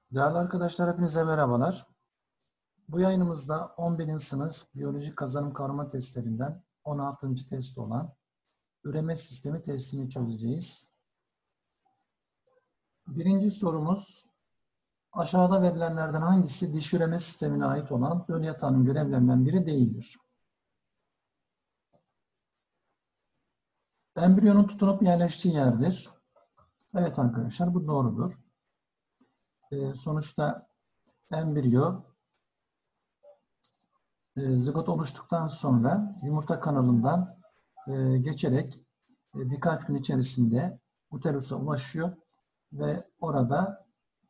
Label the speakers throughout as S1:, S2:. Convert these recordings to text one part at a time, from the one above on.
S1: Değerli arkadaşlar, hepinize merhabalar. Bu yayınımızda 11. sınıf biyolojik kazanım kavrama testlerinden 16. test olan üreme sistemi testini çözeceğiz. Birinci sorumuz, aşağıda verilenlerden hangisi dişi üreme sistemine ait olan döl yatağının görevlerinden biri değildir? Embriyonun tutunup yerleştiği yerdir. Evet arkadaşlar, bu doğrudur. Sonuçta embriyo zigot oluştuktan sonra yumurta kanalından geçerek birkaç gün içerisinde uterusa ulaşıyor ve orada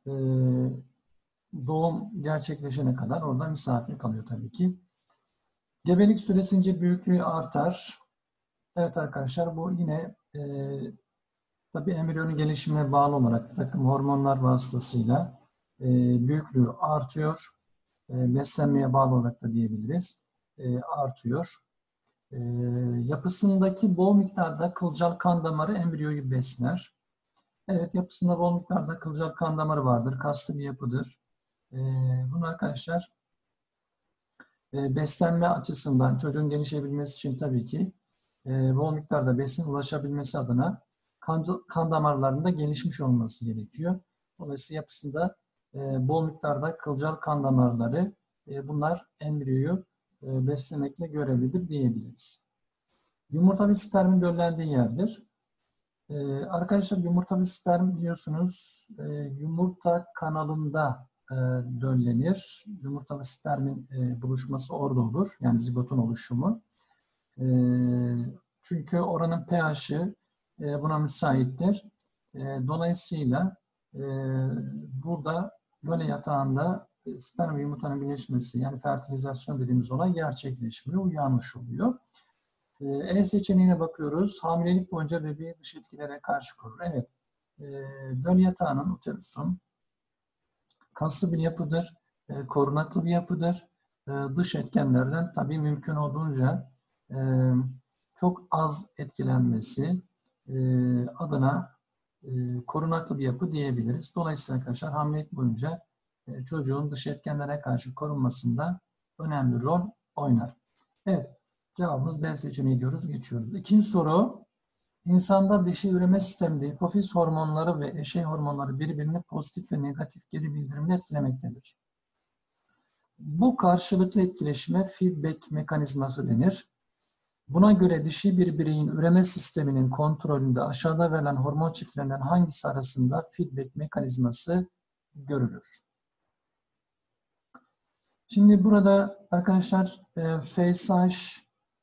S1: doğum gerçekleşene kadar orada misafir kalıyor tabii ki. Gebelik süresince büyüklüğü artar. Evet arkadaşlar, bu yine tabii embriyonun gelişimine bağlı olarak bir takım hormonlar vasıtasıyla büyüklüğü artıyor. Beslenmeye bağlı olarak da diyebiliriz. Artıyor. Yapısındaki bol miktarda kılcal kan damarı embriyoyu besler. Evet, yapısında bol miktarda kılcal kan damarı vardır. Kaslı bir yapıdır. Bunlar arkadaşlar beslenme açısından çocuğun gelişebilmesi için tabii ki bol miktarda besin ulaşabilmesi adına kan damarlarında gelişmiş olması gerekiyor. Dolayısıyla yapısında bol miktarda kılcal kan damarları bunlar embriyoyu beslemekle görevlidir diyebiliriz. Yumurta ve spermin döllendiği yerdir. Arkadaşlar yumurta ve sperm biliyorsunuz yumurta kanalında döllenir. Yumurta ve spermin buluşması orada olur. Yani zigotun oluşumu. Çünkü oranın pH'i buna müsaittir. Dolayısıyla burada döl yatağında sperm ve yumurtanın birleşmesi yani fertilizasyon dediğimiz olay gerçekleşmiyor, uyanmış oluyor. E seçeneğine bakıyoruz. Hamilelik boyunca bebeği dış etkilere karşı korur. Evet. Döl yatağının, uterusun kaslı bir yapıdır. Korunaklı bir yapıdır. Dış etkenlerden tabii mümkün olduğunca çok az etkilenmesi adına korunaklı bir yapı diyebiliriz. Dolayısıyla arkadaşlar hamilelik boyunca çocuğun dış etkenlere karşı korunmasında önemli rol oynar. Evet. Cevabımız D seçeneği diyoruz. Geçiyoruz. İkinci soru. İnsanda dişi üreme sisteminde hipofiz hormonları ve eşey hormonları birbirini pozitif ve negatif geri bildirimle etkilemektedir. Bu karşılıklı etkileşime feedback mekanizması denir. Buna göre dişi bir bireyin üreme sisteminin kontrolünde aşağıda verilen hormon çiftlerinden hangisi arasında feedback mekanizması görülür? Şimdi burada arkadaşlar FSH,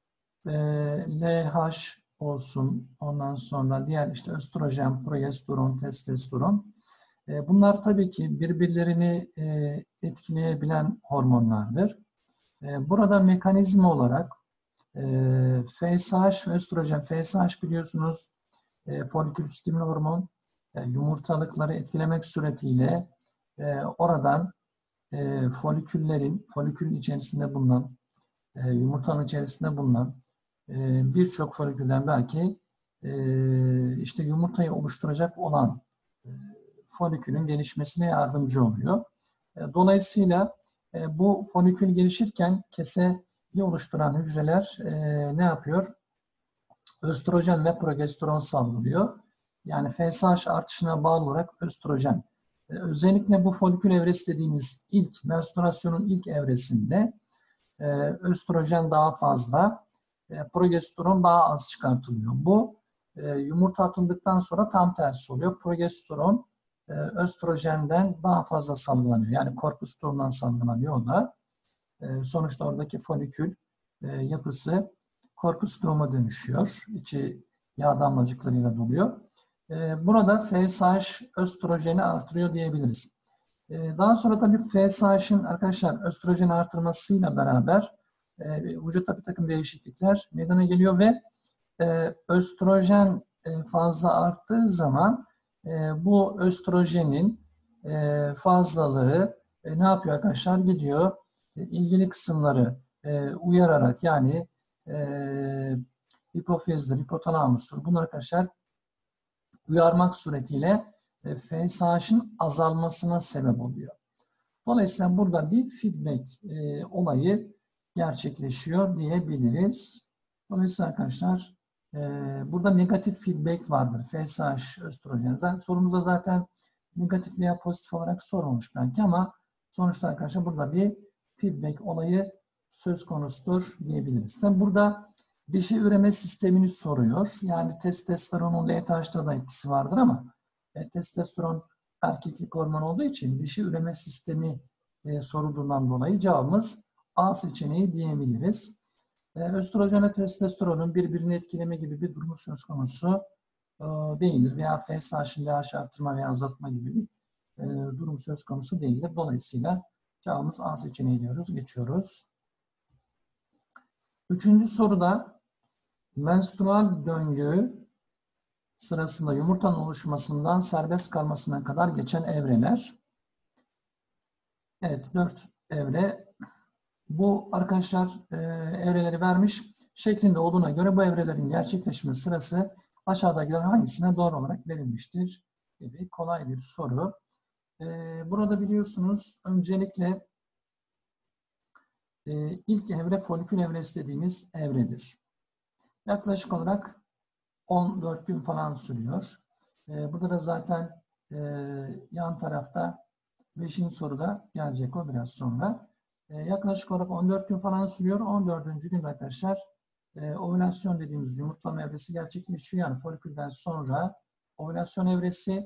S1: LH olsun, ondan sonra diğer işte östrojen, progesteron, testosteron. Bunlar tabii ki birbirlerini etkileyebilen hormonlardır. Burada mekanizma olarak FSH ve östrojen, FSH biliyorsunuz folikül stimüle hormon, yumurtalıkları etkilemek suretiyle oradan folikülün içerisinde bulunan, yumurtanın içerisinde bulunan birçok folikülden belki işte yumurtayı oluşturacak olan folikülün gelişmesine yardımcı oluyor. Dolayısıyla bu folikül gelişirken keseyi oluşturan hücreler ne yapıyor? Östrojen ve progesteron salgılıyor. Yani FSH artışına bağlı olarak östrojen. Özellikle bu folikül evresi dediğimiz ilk menstruasyonun ilk evresinde östrojen daha fazla, progesteron daha az çıkartılıyor. Bu yumurta atıldıktan sonra tam tersi oluyor. Progesteron östrojenden daha fazla salgılanıyor. Yani korpus tuğundan salgılanıyor o da. Sonuçta oradaki folikül yapısı korpus tuğuma dönüşüyor. İçi yağ damlacıklarıyla doluyor. Burada FSH östrojeni artırıyor diyebiliriz. Daha sonra tabii FSH'ın arkadaşlar östrojen artırmasıyla beraber vücutta bir takım değişiklikler meydana geliyor ve östrojen fazla arttığı zaman bu östrojenin fazlalığı ne yapıyor arkadaşlar? Gidiyor ilgili kısımları uyararak yani hipofizdir, hipotalamustur. Bunlar arkadaşlar uyarmak suretiyle FSH'ın azalmasına sebep oluyor. Dolayısıyla burada bir feedback olayı gerçekleşiyor diyebiliriz. Dolayısıyla arkadaşlar burada negatif feedback vardır. FSH, östrojen. Sorumuzda zaten negatif veya pozitif olarak sorulmuş belki ama sonuçta arkadaşlar burada bir feedback olayı söz konusudur diyebiliriz. Tabi burada dişi üreme sistemini soruyor. Yani testosteronun LTH'da da etkisi vardır ama testosteron erkeklik hormonu olduğu için dişi üreme sistemi sorulduğundan dolayı cevabımız A seçeneği diyebiliriz. Östrojenle testosteronun birbirini etkileme gibi bir durumu söz konusu değildir. Veya FSH'ın LH artırma veya azaltma gibi bir durum söz konusu değildir. Dolayısıyla cevabımız A seçeneği diyoruz. Geçiyoruz. Üçüncü soruda menstrual döngü sırasında yumurtanın oluşmasından serbest kalmasına kadar geçen evreler. Evet, 4 evre. Bu arkadaşlar evreleri vermiş. Şeklinde olduğuna göre bu evrelerin gerçekleşme sırası aşağıdakilerin hangisine doğru olarak verilmiştir gibi kolay bir soru. Burada biliyorsunuz öncelikle ilk evre folikül evresi dediğimiz evredir. Yaklaşık olarak 14 gün falan sürüyor. Burada da zaten yan tarafta 5. soruda gelecek o biraz sonra. Yaklaşık olarak 14 gün falan sürüyor. 14. günde arkadaşlar ovülasyon dediğimiz yumurtlama evresi gerçekleşiyor. Yani folikülden sonra ovülasyon evresi,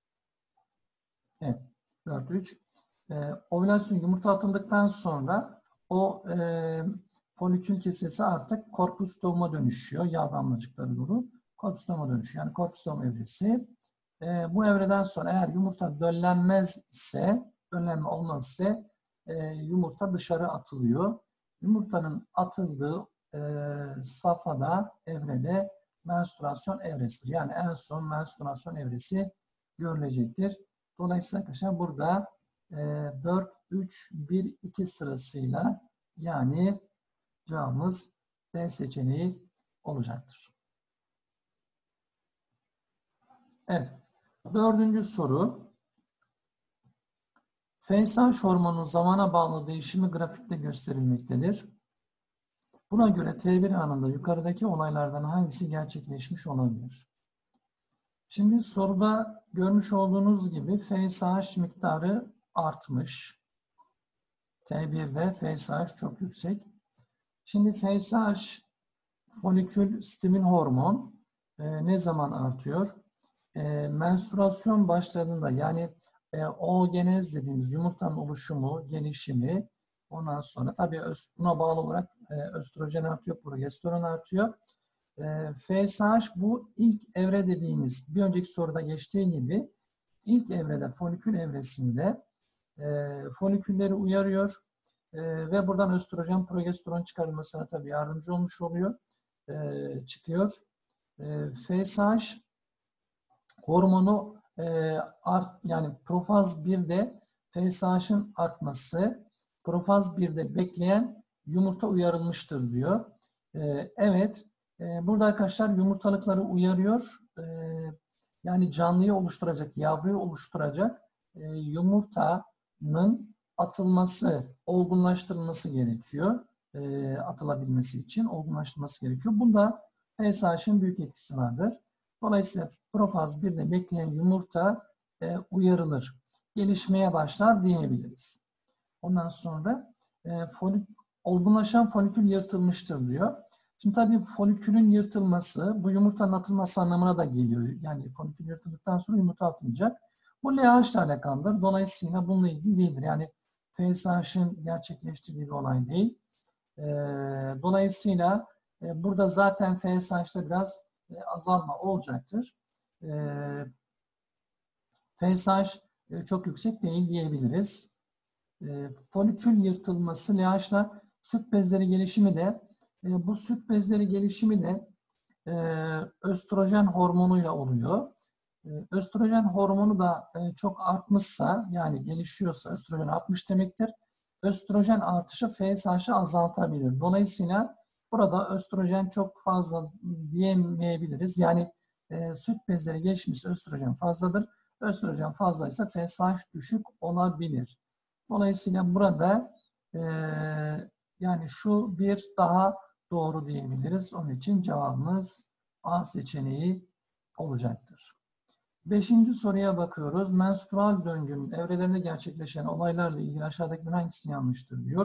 S1: evet, 4-3. Ovülasyon yumurta atıldıktan sonra o folikül kesesi artık korpustom'a dönüşüyor. Yağ damlacıkları dolu. Korpustom'a dönüşüyor. Yani korpustom evresi. Bu evreden sonra eğer yumurta döllenmez ise, döllenme olmaz ise yumurta dışarı atılıyor. Yumurtanın atıldığı safhada, evrede menstruasyon evresidir. Yani en son menstruasyon evresi görülecektir. Dolayısıyla arkadaşlar burada 4, 3, 1, 2 sırasıyla yani cevabımız D seçeneği olacaktır. Evet. 4. soru. FSH hormonunun zamana bağlı değişimi grafikte gösterilmektedir. Buna göre T1 anında yukarıdaki olaylardan hangisi gerçekleşmiş olabilir? Şimdi soruda görmüş olduğunuz gibi FSH miktarı artmış. T1'de FSH çok yüksek. Şimdi FSH folikül stimin hormon ne zaman artıyor? Menstruasyon başladığında yani oogenez dediğimiz yumurtanın oluşumu, gelişimi, ondan sonra tabii buna bağlı olarak östrojen artıyor, progesteron artıyor. FSH bu ilk evre dediğimiz, bir önceki soruda geçtiği gibi ilk evrede, folikül evresinde folikülleri uyarıyor ve buradan östrojen, progesteron çıkarılmasına tabii yardımcı olmuş oluyor, çıkıyor. FSH hormonu yani profaz 1'de FSH'ın artması, profaz 1'de bekleyen yumurta uyarılmıştır diyor. Evet, burada arkadaşlar yumurtalıkları uyarıyor. Yani canlıyı oluşturacak, yavruyu oluşturacak yumurtanın atılması, olgunlaştırılması gerekiyor. Atılabilmesi için olgunlaştırılması gerekiyor. Bunda FSH'ın büyük etkisi vardır. Dolayısıyla profaz 1'de bekleyen yumurta uyarılır. Gelişmeye başlar diyebiliriz. Ondan sonra olgunlaşan folikül yırtılmıştır diyor. Şimdi tabii folikülün yırtılması, bu yumurtanın atılması anlamına da geliyor. Yani folikül yırtıldıktan sonra yumurta atılacak. Bu LH ile alakalıdır. Dolayısıyla bununla ilgili değildir. Yani FSH'ın gerçekleştiği bir olay değil. Dolayısıyla burada zaten FSH'da biraz azalma olacaktır. FSH çok yüksek değil diyebiliriz. Folikül yırtılması LH'la süt bezleri gelişimi de bu süt bezleri gelişimi de östrojen hormonuyla oluyor. Östrojen hormonu da çok artmışsa yani gelişiyorsa östrojen artmış demektir. Östrojen artışı FSH'ı azaltabilir. Dolayısıyla burada östrojen çok fazla diyemeyebiliriz. Yani süt bezleri gelişmişse östrojen fazladır. Östrojen fazlaysa FSH düşük olabilir. Dolayısıyla burada yani şu bir daha doğru diyebiliriz. Onun için cevabımız A seçeneği olacaktır. 5. soruya bakıyoruz. Menstrual döngünün evrelerinde gerçekleşen olaylarla ilgili aşağıdakilerin hangisi yanlıştır diyor.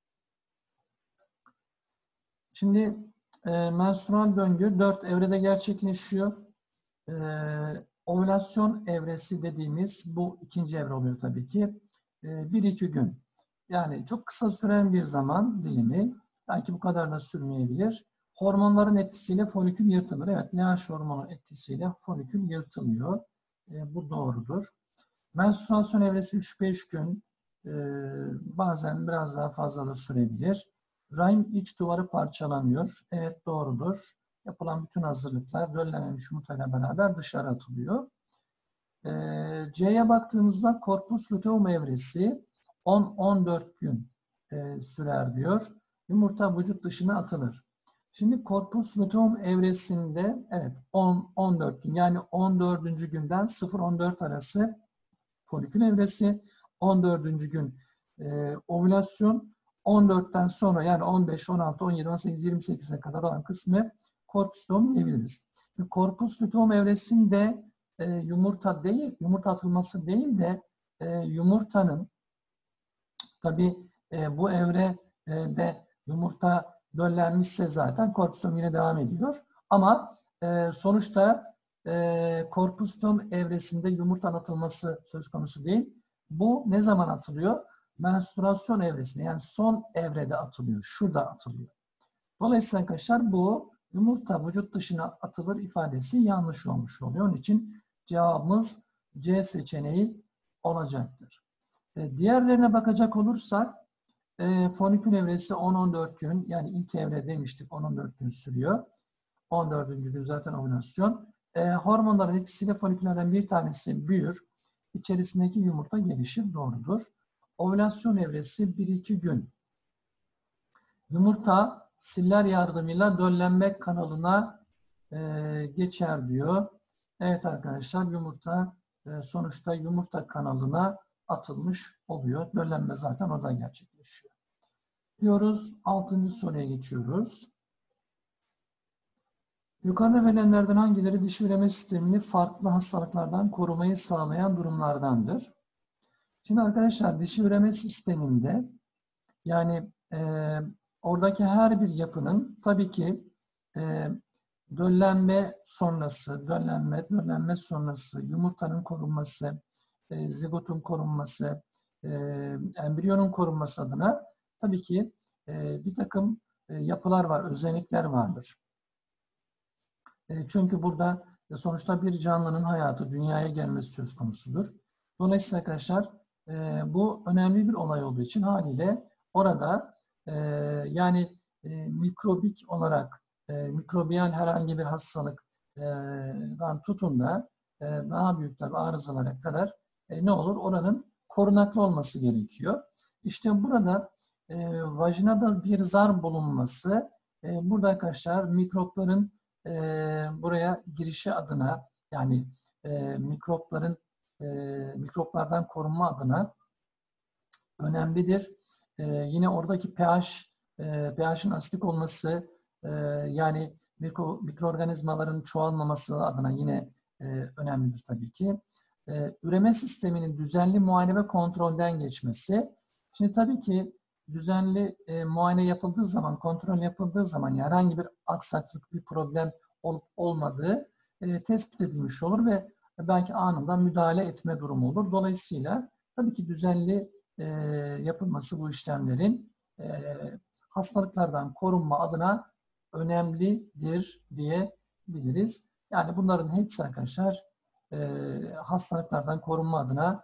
S1: Şimdi menstrual döngü 4 evrede gerçekleşiyor. Ovülasyon evresi dediğimiz bu ikinci evre oluyor tabii ki. 1-2 gün. Yani çok kısa süren bir zaman dilimi. Belki bu kadar da sürmeyebilir. Hormonların etkisiyle folikül yırtılır. Evet, LH hormonu etkisiyle folikül yırtılıyor. Bu doğrudur. Menstruasyon evresi 3-5 gün. Bazen biraz daha fazla da sürebilir. Rahim iç duvarı parçalanıyor. Evet, doğrudur. Yapılan bütün hazırlıklar döllenmemiş yumurtayla beraber dışarı atılıyor. C'ye baktığımızda korpus luteum evresi 10-14 gün sürer diyor. Yumurta vücut dışına atılır. Şimdi korpus luteum evresinde evet 10-14 gün, yani 14. günden 0-14 arası folikül evresi, 14. gün ovülasyon, 14'ten sonra yani 15, 16, 17, 18, 28'e kadar olan kısmı korpus luteum diyebiliriz. Korpus luteum evresinde yumurta değil, yumurta atılması değil de yumurtanın tabi bu evrede yumurta döllenmişse zaten korpus luteum yine devam ediyor. Ama sonuçta korpus luteum evresinde yumurta atılması söz konusu değil. Bu ne zaman atılıyor? Menstruasyon evresinde, yani son evrede atılıyor. Şurada atılıyor. Dolayısıyla arkadaşlar bu yumurta vücut dışına atılır ifadesi yanlış olmuş oluyor. Onun için cevabımız C seçeneği olacaktır. Diğerlerine bakacak olursak folikül evresi 10-14 gün, yani ilk evre demiştik 10-14 gün sürüyor. 14. gün zaten ovülasyon. Hormonların etkisiyle foliküllerden bir tanesi büyür. İçerisindeki yumurta gelişir. Doğrudur. Ovülasyon evresi 1-2 gün. Yumurta siller yardımıyla döllenme kanalına geçer diyor. Evet arkadaşlar, yumurta sonuçta yumurta kanalına atılmış oluyor. Döllenme zaten orada gerçekleşiyor. Diyoruz. 6. soruya geçiyoruz. Yukarıda verilenlerden hangileri dişi üreme sistemini farklı hastalıklardan korumayı sağlayan durumlardandır? Şimdi arkadaşlar, dişi üreme sisteminde yani oradaki her bir yapının tabii ki döllenme sonrası, döllenme sonrası yumurtanın korunması, zigotun korunması, embriyonun korunması adına tabii ki bir takım yapılar var, özellikler vardır. Çünkü burada sonuçta bir canlının hayatı, dünyaya gelmesi söz konusudur. Dolayısıyla arkadaşlar bu önemli bir olay olduğu için haliyle orada yani mikrobik olarak mikrobiyal herhangi bir hastalıktan tutun da daha büyük tabii arızalara kadar ne olur? Oranın korunaklı olması gerekiyor. İşte burada vajinada bir zar bulunması burada arkadaşlar mikropların buraya girişi adına, yani mikroplardan korunma adına önemlidir. Yine oradaki pH'in asidik olması, yani mikroorganizmaların çoğalmaması adına yine önemlidir tabii ki. Üreme sisteminin düzenli muayene ve kontrolden geçmesi. Şimdi tabii ki düzenli muayene yapıldığı zaman, kontrol yapıldığı zaman herhangi bir aksaklık, bir problem olup olmadığı tespit edilmiş olur ve belki anında müdahale etme durumu olur. Dolayısıyla tabii ki düzenli yapılması bu işlemlerin hastalıklardan korunma adına önemlidir diyebiliriz. Yani bunların hepsi arkadaşlar hastalıklardan korunma adına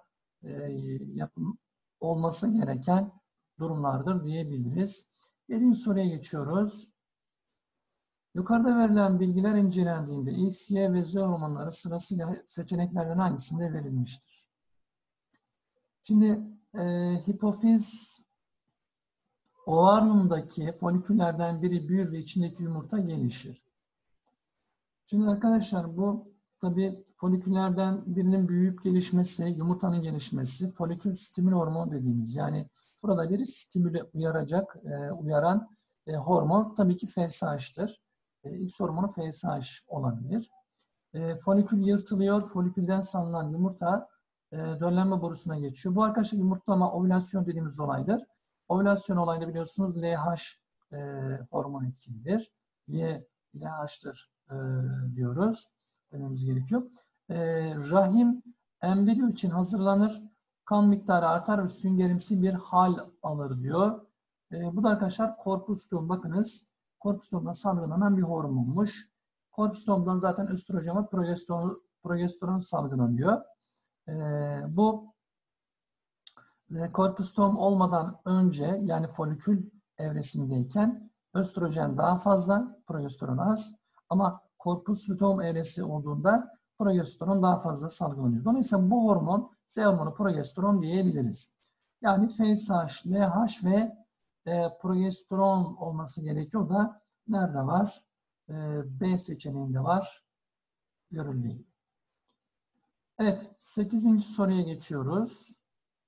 S1: olması gereken durumlardır diyebiliriz. 7. soruya geçiyoruz. Yukarıda verilen bilgiler incelendiğinde X, Y ve Z hormonları sırasıyla seçeneklerden hangisinde verilmiştir? Şimdi hipofiz ovaryumdaki foliküllerden biri büyür ve içindeki yumurta gelişir. Şimdi arkadaşlar bu tabii foliküllerden birinin büyüyüp gelişmesi, yumurtanın gelişmesi, folikül stimül hormonu dediğimiz, yani burada bir stimüle uyaran hormon tabii ki FSH'tır. X hormonu FSH olabilir. Folikül yırtılıyor, folikülden salınan yumurta döllenme borusuna geçiyor. Bu arkadaşlar yumurtlama, ovülasyon dediğimiz olaydır. Ovülasyon olayını biliyorsunuz LH hormon etkilidir. Y LH'tır diyoruz. Dememiz gerekiyor. Rahim embriyo için hazırlanır. Kan miktarı artar ve süngerimsi bir hal alır diyor. Bu da arkadaşlar korpustom. Bakınız, korpustomdan salgılanan bir hormonmuş. Korpustomdan zaten östrojen ve progesteron salgılanıyor. Bu korpustom olmadan önce, yani folikül evresindeyken östrojen daha fazla, progesteron az. Ama korpus luteum evresi olduğunda progesteron daha fazla salgılanıyor. Dolayısıyla bu hormon, Z hormonu progesteron diyebiliriz. Yani FSH, LH ve progesteron olması gerekiyor da nerede var? B seçeneğinde var. Görüldüğü. Evet, 8. soruya geçiyoruz.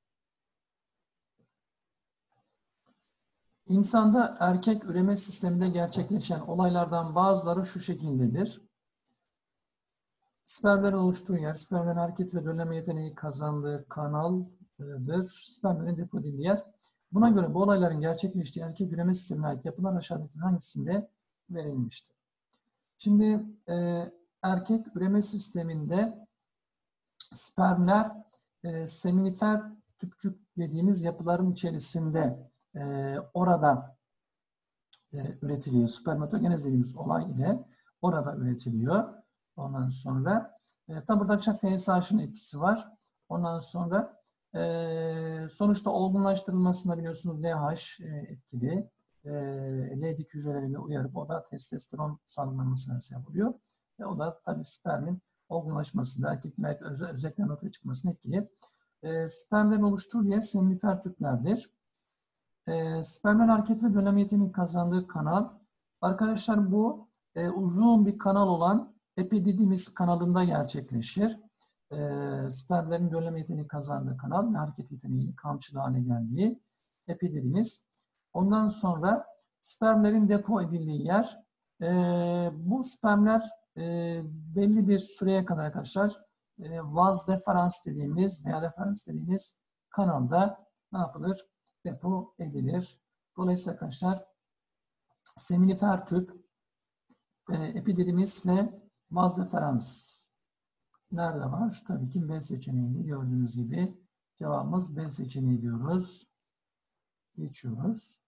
S1: İnsanda erkek üreme sisteminde gerçekleşen olaylardan bazıları şu şekildedir. Spermlerin oluştuğu yer, spermlerin hareket ve dönleme yeteneği kazandığı kanaldır. Spermlerin depo edildiği yer. Buna göre bu olayların gerçekleştiği erkek üreme sistemine ait yapılar aşağıdaki hangisinde verilmiştir? Şimdi erkek üreme sisteminde spermler seminifer tüpçük dediğimiz yapıların içerisinde orada üretiliyor. Spermatogenez dediğimiz olay ile orada üretiliyor. Ondan sonra tabi burada FSH'ın etkisi var. Ondan sonra sonuçta olgunlaştırılmasında biliyorsunuz LH etkili. Leydig hücrelerini uyarıp o da testosteron salgılanmasına sebep oluyor. Ve o da tabi spermin olgunlaşmasında, erkeklerin özellikle ortaya çıkmasına etkili. Spermlerin oluşturduğu yer seminifer tüplerdir. Spermlerin hareket ve dönleme yeteneği kazandığı kanal. Arkadaşlar bu uzun bir kanal olan epididymis kanalında gerçekleşir. Spermlerin dönleme yeteneği kazandığı kanal ve hareket yeteneği kamçılı hale geldiği epididymis. Ondan sonra spermlerin depo edildiği yer. Bu spermler belli bir süreye kadar arkadaşlar vaz deferans dediğimiz veya deferans dediğimiz kanalda ne yapılır? Depo edilir. Dolayısıyla arkadaşlar seminifer tüp, epididymis ve vaz deferans nerede var? Tabii ki B seçeneğinde gördüğünüz gibi cevabımız B seçeneği diyoruz. Geçiyoruz.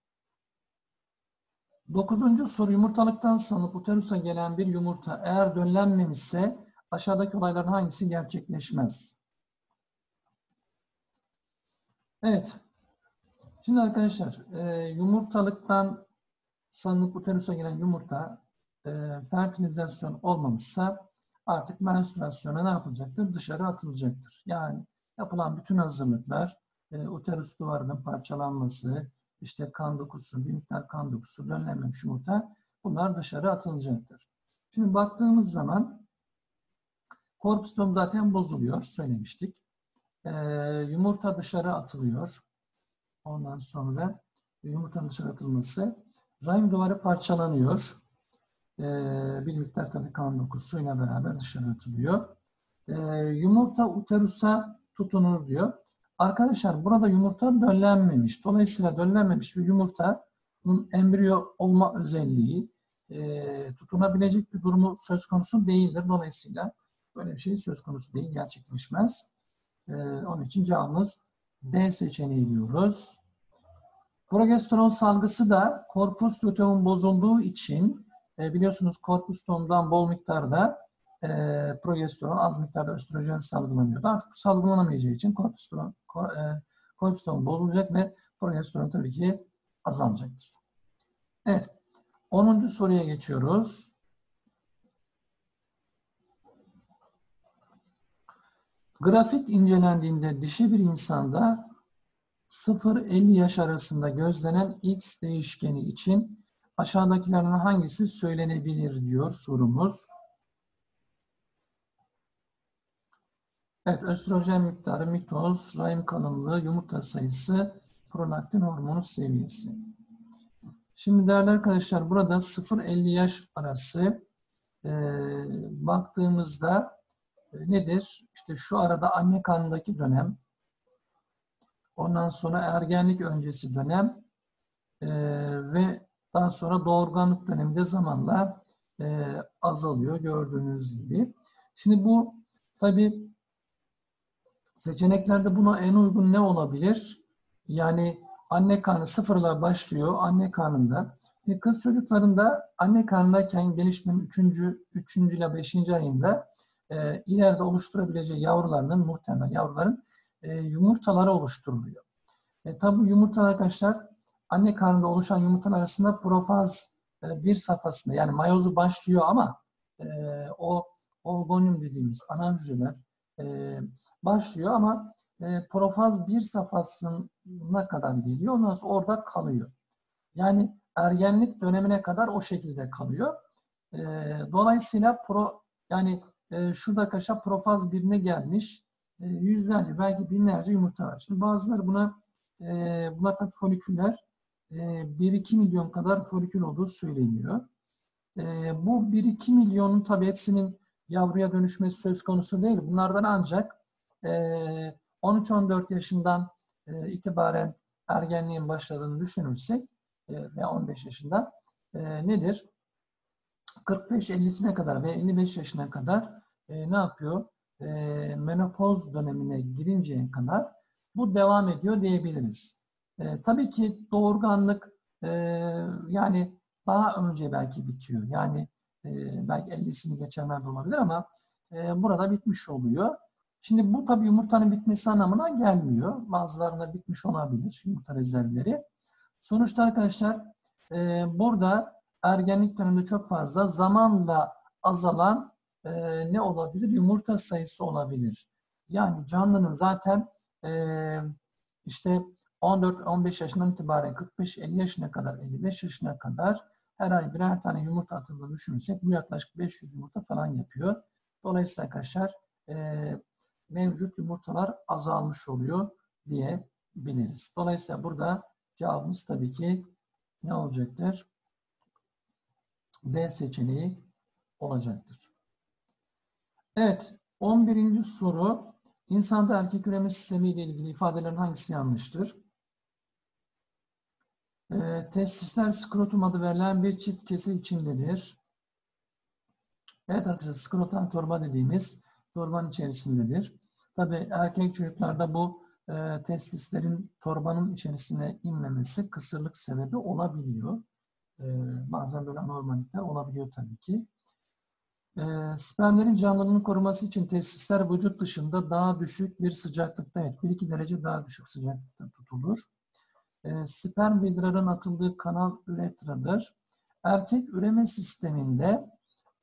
S1: 9. soru, yumurtalıktan salınıp uterusa gelen bir yumurta eğer döllenmemişse aşağıdaki olayların hangisi gerçekleşmez? Evet. Şimdi arkadaşlar yumurtalıktan salınıp uterusa giren yumurta fertilizasyon olmamışsa artık menstruasyona ne yapılacaktır? Dışarı atılacaktır. Yani yapılan bütün hazırlıklar, uterus duvarının parçalanması, işte kan dokusu, bir miktar kan dokusu, döllenmemiş yumurta, bunlar dışarı atılacaktır. Şimdi baktığımız zaman korpustom zaten bozuluyor, söylemiştik. Yumurta dışarı atılıyor. Ondan sonra yumurtanın dışarı atılması, rahim duvarı parçalanıyor. Bir miktar tabii kan dokusuyla beraber dışarı atılıyor. Yumurta uterusa tutunur diyor. Arkadaşlar burada yumurta döllenmemiş. Dolayısıyla döllenmemiş bir yumurtanın embriyo olma özelliği tutunabilecek bir durumu söz konusu değildir. Dolayısıyla böyle bir şey söz konusu değil, gerçekleşmez. Onun için cevabımız D seçeneği diyoruz. Progesteron salgısı da korpus luteum bozulduğu için biliyorsunuz korpustomdan bol miktarda progesteron, az miktarda östrojen salgılanıyordu. Artık bu salgılanamayacağı için korpustom bozulacak ve progesteron tabii ki azalacaktır. Evet. 10. soruya geçiyoruz. Grafik incelendiğinde dişi bir insanda 0-50 yaş arasında gözlenen X değişkeni için aşağıdakilerden hangisi söylenebilir diyor sorumuz. Evet, östrojen miktarı, mitoz, rahim kalınlığı, yumurta sayısı, prolaktin hormonu seviyesi. Şimdi değerli arkadaşlar burada 0-50 yaş arası baktığımızda nedir? İşte şu arada anne karnındaki dönem, ondan sonra ergenlik öncesi dönem ve daha sonra doğurganlık döneminde zamanla azalıyor gördüğünüz gibi. Şimdi bu tabii seçeneklerde buna en uygun ne olabilir? Yani anne karnı sıfırla başlıyor anne karnında. Kız çocuklarında anne karnındayken gelişmenin 3. ile 5. ayında ileride oluşturabileceği yavrularının muhtemel yavruların yumurtaları oluşturuluyor. Tabii yumurtalar arkadaşlar anne karnında oluşan yumurtalar arasında profaz bir safhasında yani mayozu başlıyor ama o oogonim dediğimiz ana hücreler başlıyor ama profaz bir safhasına kadar geliyor. Ondan sonra orada kalıyor. Yani ergenlik dönemine kadar o şekilde kalıyor. Dolayısıyla yani şurada arkadaşlar profaz 1'ine gelmiş yüzlerce belki binlerce yumurta var. Şimdi bazıları bunlar tabii foliküller 1-2 milyon kadar folikül olduğu söyleniyor. Bu 1-2 milyonun tabii hepsinin yavruya dönüşmesi söz konusu değil. Bunlardan ancak 13-14 yaşından itibaren ergenliğin başladığını düşünürsek ve 15 yaşında nedir? 45-50'sine kadar ve 55 yaşına kadar ne yapıyor? Menopoz dönemine girinceye kadar bu devam ediyor diyebiliriz. Tabii ki doğurganlık yani daha önce belki bitiyor. Yani belki 50'sini geçenler de olabilir ama burada bitmiş oluyor. Şimdi bu tabii yumurtanın bitmesi anlamına gelmiyor. Bazılarında bitmiş olabilir yumurta rezervleri. Sonuçta arkadaşlar burada ergenlik döneminde çok fazla zamanla azalan ne olabilir? Yumurta sayısı olabilir. Yani canlının zaten işte 14-15 yaşından itibaren 45-50 yaşına kadar, 55 yaşına kadar her ay birer tane yumurta atıldığını düşünürsek bu yaklaşık 500 yumurta falan yapıyor. Dolayısıyla arkadaşlar mevcut yumurtalar azalmış oluyor diyebiliriz. Dolayısıyla burada cevabımız tabii ki ne olacaktır? D seçeneği olacaktır. Evet, 11. soru. İnsanda erkek üreme sistemi ile ilgili ifadelerin hangisi yanlıştır? Testisler skrotum adı verilen bir çift kese içindedir. Evet arkadaşlar, skrotal torba dediğimiz torbanın içerisindedir. Tabii erkek çocuklarda bu testislerin torbanın içerisine inmemesi kısırlık sebebi olabiliyor. Bazen böyle anormallikler olabiliyor tabii ki. Spermlerin canlılığını koruması için testisler vücut dışında daha düşük bir sıcaklıkta, evet 1-2 derece daha düşük sıcaklıkta tutulur. Sperm ve idrarın atıldığı kanal üretradır. Erkek üreme sisteminde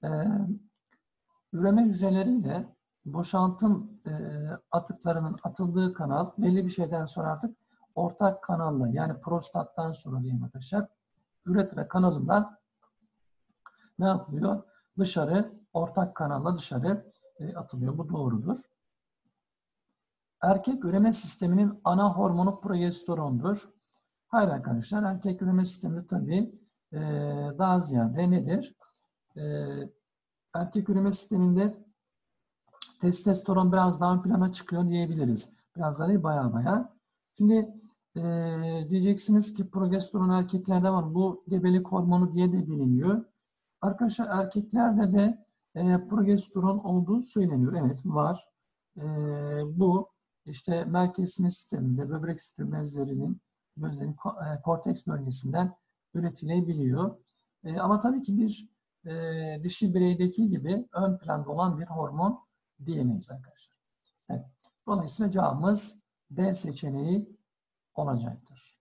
S1: üreme hücreleriyle boşaltım atıklarının atıldığı kanal belli bir şeyden sonra artık ortak kanalla yani prostattan sonra diyeyim arkadaşlar üretra kanalından ne yapılıyor? Dışarı ortak kanalla dışarı atılıyor. Bu doğrudur. Erkek üreme sisteminin ana hormonu progesterondur. Hayır arkadaşlar, erkek üreme sistemi tabii daha ziyade nedir? Erkek üreme sisteminde testosteron biraz daha ön plana çıkıyor diyebiliriz. Biraz daha değil, baya. Şimdi diyeceksiniz ki progesteron erkeklerde var. Bu gebelik hormonu diye de biliniyor. Arkadaşlar erkeklerde de progesteron olduğu söyleniyor. Evet var. Bu işte merkez sinir sisteminde böbrek üstü bezlerinin korteks bölgesinden üretilebiliyor. Ama tabii ki bir dişi bireydeki gibi ön planda olan bir hormon diyemeyiz arkadaşlar. Evet. Dolayısıyla cevabımız D seçeneği olacaktır.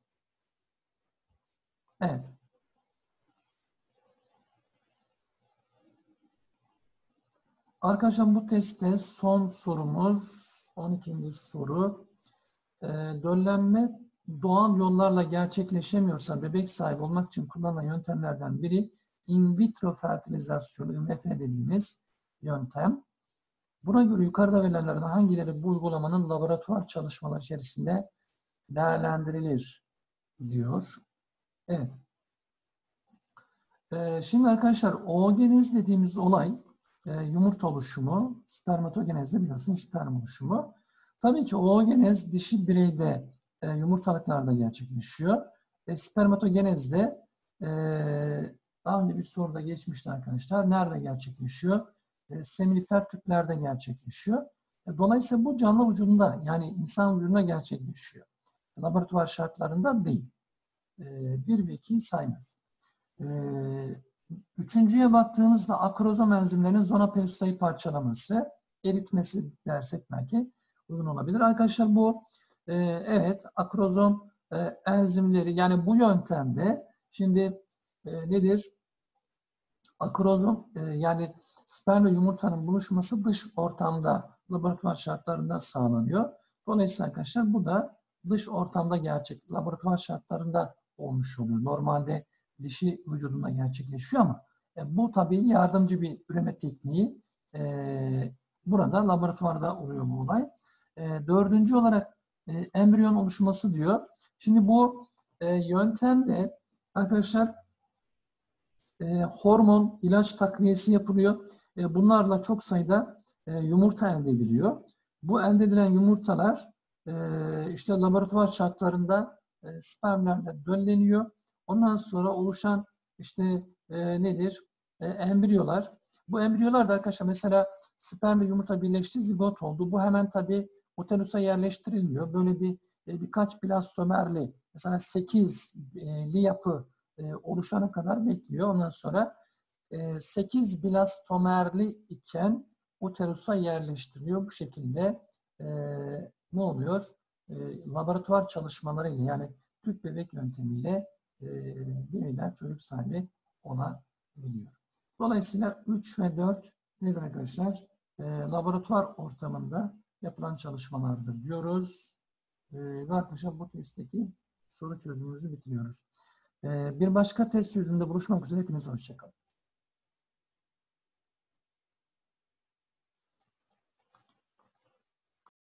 S1: Evet. Arkadaşlar bu testte son sorumuz 12. soru. Döllenme doğal yollarla gerçekleşemiyorsa bebek sahibi olmak için kullanılan yöntemlerden biri in vitro fertilizasyonu, IVF dediğimiz yöntem. Buna göre yukarıda verilenlerden hangileri bu uygulamanın laboratuvar çalışmaları içerisinde değerlendirilir diyor. Evet. Şimdi arkadaşlar oogenez dediğimiz olay yumurta oluşumu, spermatogenez de biliyorsunuz sperm oluşumu. Tabii ki oogenez dişi bireyde yumurtalıklarda gerçekleşiyor. Spermatogenez de daha önce bir soruda geçmişti arkadaşlar. Nerede gerçekleşiyor? Seminifer tüplerde gerçekleşiyor. Dolayısıyla bu canlı vücudunda yani insan vücudunda gerçekleşiyor. Laboratuvar şartlarında değil. 1 ve 2'yi saymıyoruz. Üçüncüye baktığımızda akrozom enzimlerinin zona pellucida'yı parçalaması, eritmesi dersek belki uygun olabilir. Arkadaşlar bu evet akrozom enzimleri yani bu yöntemde şimdi nedir? Akrozom yani sperm ve yumurtanın buluşması dış ortamda laboratuvar şartlarında sağlanıyor. Dolayısıyla arkadaşlar bu da dış ortamda laboratuvar şartlarında olmuş oluyor. Normalde dişi vücudunda gerçekleşiyor ama bu tabii yardımcı bir üreme tekniği. Burada laboratuvarda oluyor bu olay. Dördüncü olarak embriyon oluşması diyor. Şimdi bu yöntemde arkadaşlar hormon, ilaç takviyesi yapılıyor. Bunlarla çok sayıda yumurta elde ediliyor. Bu elde edilen yumurtalar işte laboratuvar şartlarında spermlerle dölleniyor. Ondan sonra oluşan işte nedir? Embriyolar. Bu embriyolar da arkadaşlar mesela sperm ve yumurta birleşti, zigot oldu. Bu hemen tabii uterusa yerleştirilmiyor. Böyle birkaç blastomerli, mesela 8'li yapı oluşana kadar bekliyor. Ondan sonra 8 blastomerli iken uterusa yerleştiriliyor. Bu şekilde ne oluyor? Laboratuvar çalışmalarıyla yani tüp bebek yöntemiyle bireyler çocuk sahibi olabiliyor. Dolayısıyla 3 ve 4 nedir arkadaşlar? Laboratuvar ortamında yapılan çalışmalardır diyoruz. Ve arkadaşlar bu testteki soru çözümümüzü bitiriyoruz. Bir başka test çözümünde buluşmak üzere. Hepinize hoşça kalın.